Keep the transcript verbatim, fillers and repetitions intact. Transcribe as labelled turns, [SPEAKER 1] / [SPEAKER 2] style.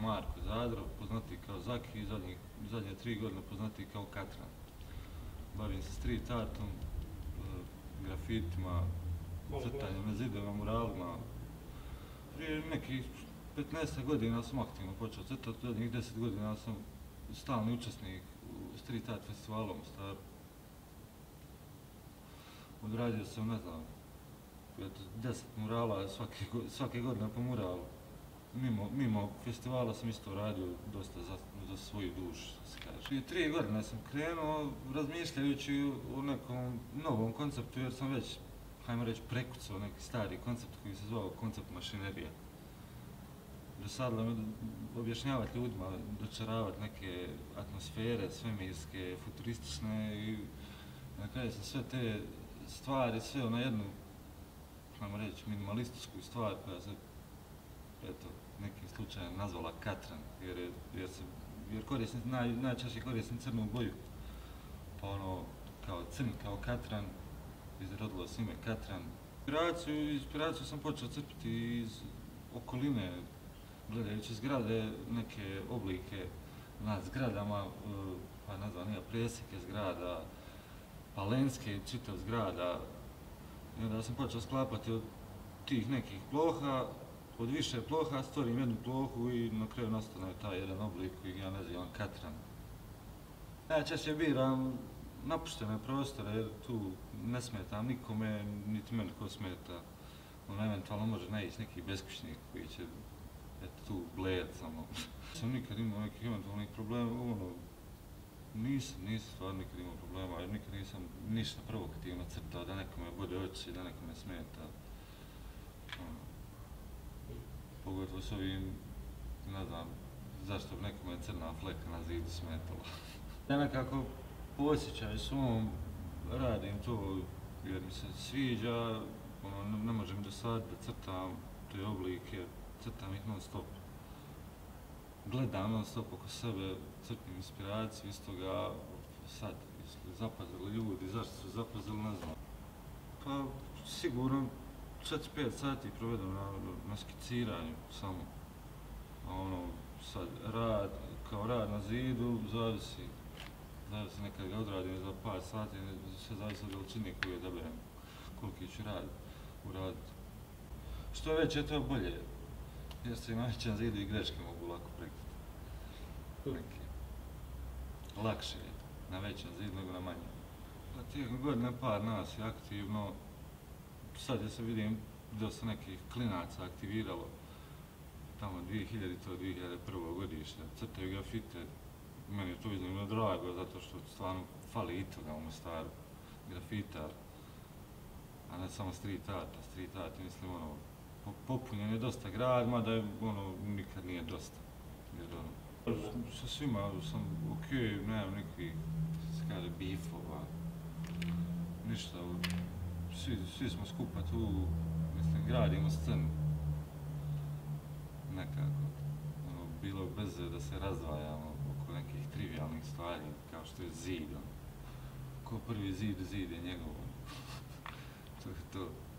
[SPEAKER 1] Marko Zadro, poznatiji kao Zaki i zadnje tri godine poznatiji kao Katran. Bavim se street artom, grafitima, crtanjem na zidovima, muralima. Prije nekih petnaest godina sam aktivno počeo crtati, zadnjih deset godina sam stalni učesnik u street art festivalu u Mostaru. Odradio sam, ne znam, deset murala svake godine po muralu. Mimo festivala sam isto radio dosta za svoju dušu, se kaže. Prije tri godine sam krenuo razmišljajući o nekom novom konceptu, jer sam već, hajmo reći, prekucao neki stari koncept koji se zvao koncept mašinerija. Dosadilo me objašnjavati ljudima, dočaravati neke atmosfere svemirske, futuristične i na kraju sam sve te stvari sveo na jednu, hajmo reći, minimalističku stvar koja se, eto, nekim slučajem nazvala Katran, jer, jer, se, jer korisnim, naj, najčešće koristim crnu boju. Pa ono, kao crn, kao Katran, izrodilo se ime Katran. Inspiraciju, inspiraciju sam počeo crpiti iz okoline, gledajući zgrade, neke oblike nad zgradama, pa ne znam, nije presjeke zgrada, pa lenske čitav zgrada. I onda sam počeo sklapati od tih nekih ploha, od više ploha stvorim jednu plohu i na kraju nastane taj jedan oblik koji ja nazivam Katran. Najčešće biram napuštene prostore jer tu ne smetam nikome, niti meni ko smeta. On eventualno može naići neki beskućnik koji će eto tu blejat samo. Sam nikad imao nekih eventualnih problema, ono, nisam, nisam stvarno nikad imao problema jer nikad nisam ništa provokativno crtao da nekome bode oči, da nekome smeta. Pogotovo s ovim, ne znam, zašto bi nekome crna fleka na zidu smetala. Ja nekako po osjećaju svom radim to jer mi se sviđa, ono, ne može mi dosaditi da crtam te oblike, crtam ih non stop. Gledam non stop oko sebe, crpim inspiraciju, iz toga sad zapazili ljudi, zašto su zapazili, ne znam. Pa sigurno četiri pet sati provedem na, na skiciranju samo. A ono, sad, rad, kao rad na zidu, zavisi. Zavisi, nekad ga odradim za par sati, sve zavisi od veličine koju odaberem, koliki ću rad uraditi. Što veće, to bolje, jer se i na većem zidu i greške mogu lako prekriti. Lakše je na većem zidu nego na manjem. Pa tijekom godine par nas je aktivno. Sad ja se vidim da se nekih klinaca aktiviralo tamo dvije hiljadite do dvije hiljade prve godište, crtaju grafite. Meni je to iznimno drago zato što stvarno fali i toga u Mostaru, grafitar, a ne samo street arta. Street art, mislim, ono, popunjen je dosta grad, mada ono nikad nije dosta. Jer ono, sa svima sam okej, nemam nikakvih, se kaže, bifova, ništa. Svi, svi smo skupa tu, mislim, gradimo scenu. Nekako. Ono, bilo bez da se razdvajamo oko nekih trivialnih stvari, kao što je zid. Ko prvi zid, zid je njegov. To je to.